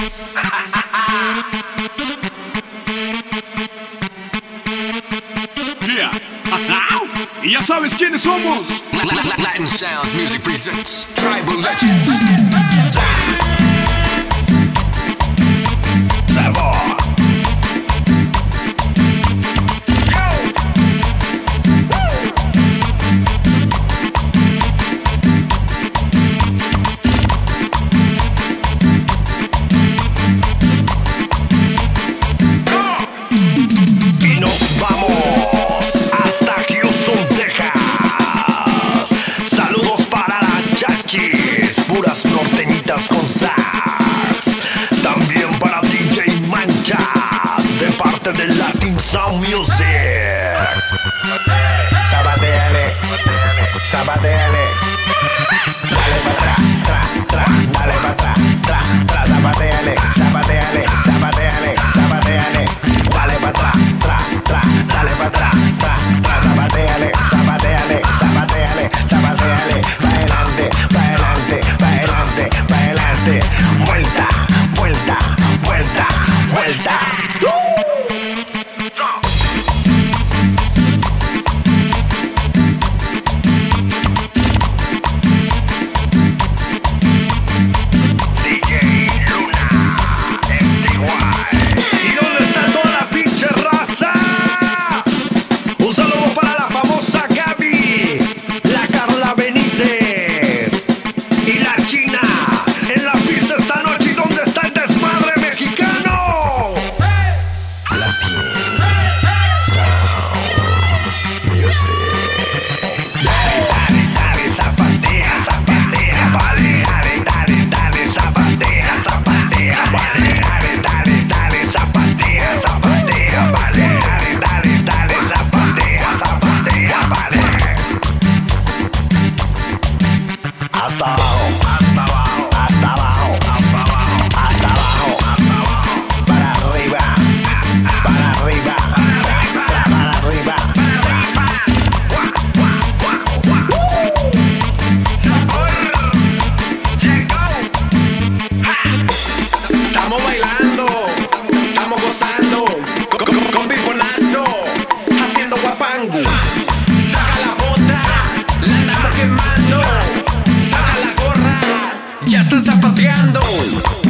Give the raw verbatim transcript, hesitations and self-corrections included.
Yeah. Y ya sabes quiénes somos. Latin Sounds Music presents Tribal Legends. Sabor. Y nos vamos hasta Houston, Texas. Saludos para la Chachis, puras norteñitas con sax. También para D J Manchas, de parte de Latin Sound Music. Zapateale, zapateale. Dale para atrás, tra, tra, dale para atrás, tra, tra, zapateale, zapateale, zapateale, zapateale. Dale para atrás, tra, tra, dale para atrás, tra, tra, zapateale, zapateale, zapateale, zapateale. Pa' adelante, pa' adelante, pa' adelante, pa' adelante. Vuelta, vuelta, vuelta, vuelta. Hasta abajo, hasta abajo, hasta abajo, hasta abajo, hasta abajo, hasta abajo, para arriba, para arriba, para arriba. Estamos bailando, estamos gozando, con, con, con piponazo, haciendo guapango. Saca la bota, la andamos quemando. Saca la gorra, ya está zapateando.